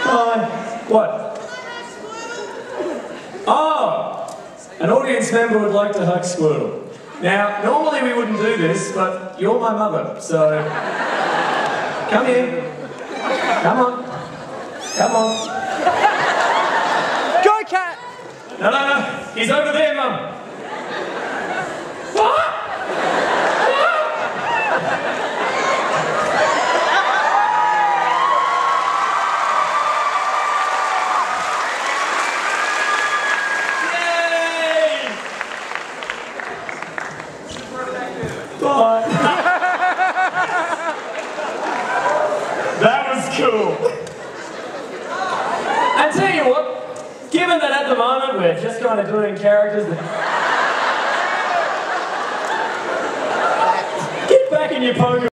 What? Oh! An audience member would like to hug Squirtle. Now, normally we wouldn't do this, but you're my mother, so... Come here. Come on. Come on. Go, cat! No, no, no. He's over there, Mum. What? Bye. That was cool. I tell you what, given that at the moment we're just kind of doing characters that... Get back in your poker.